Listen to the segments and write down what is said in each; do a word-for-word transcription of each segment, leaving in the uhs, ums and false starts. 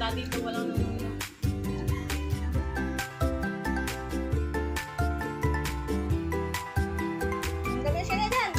Punta dito, walang namuna. Hanggang na siya na dyan.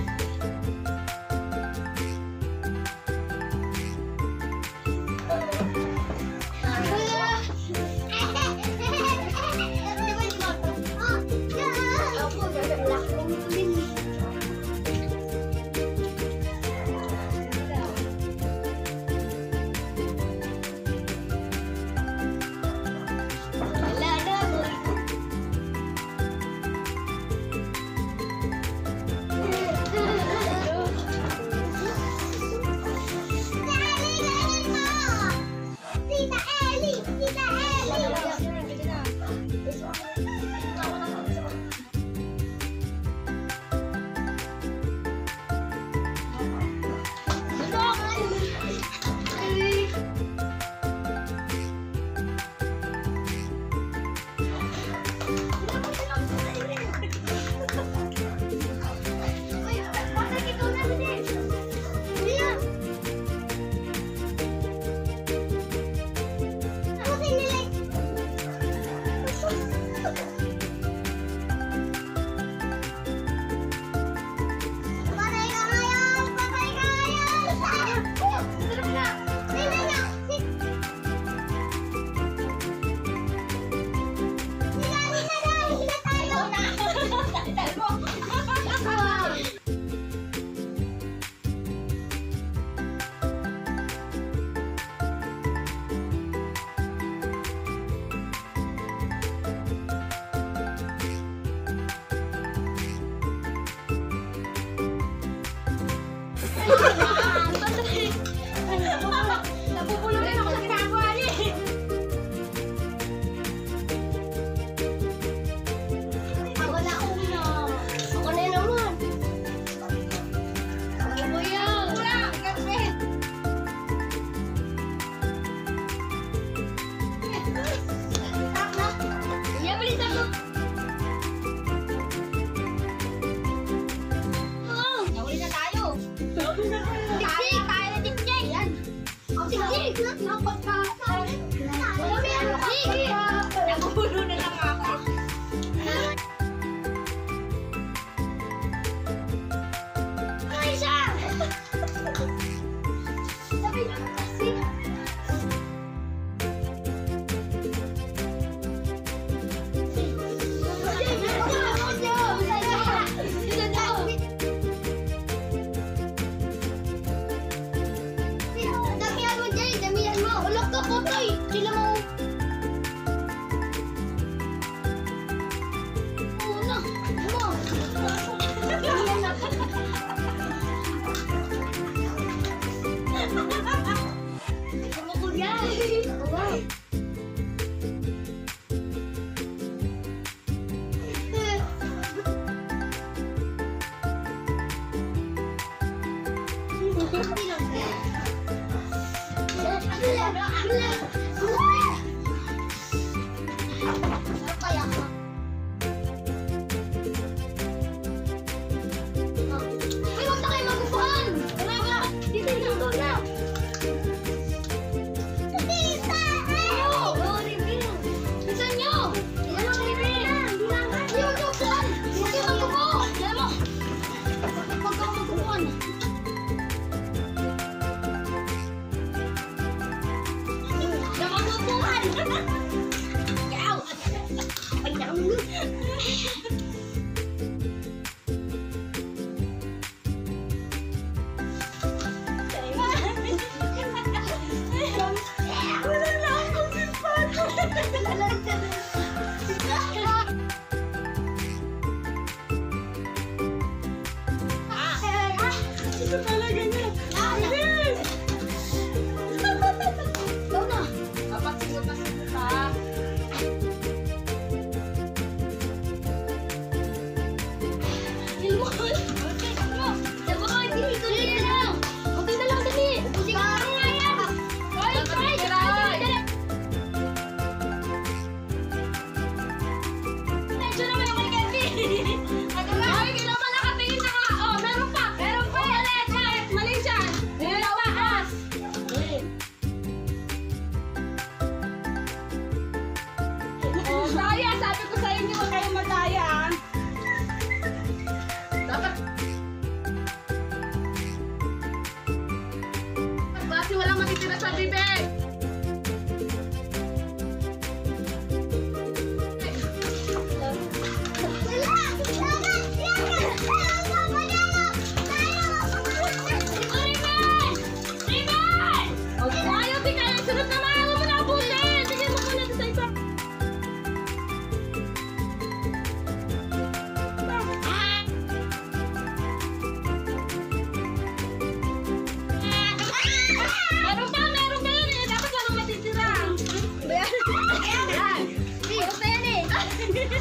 Napupulunin ako sa ginagawa niya eh. Ako na una. Ako na naman. Ako mo yan. Wala, kapit. Iya, bilis ako. Oo, nawali na tayo. Nawali na tayo. Tayo, tayo na tiktik. Yan. Tiktik. Napagkakain. Wala yan. Tiktik. Nakulo na lang ako. Ay, siya. Sabi na kasi. Damihan mo, Jay. Damihan mo. Ulok ka po, Toy. Sila mo. Oo na. Mo. Damihan na. Sama ko yan. Wow. Ay,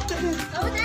Kamu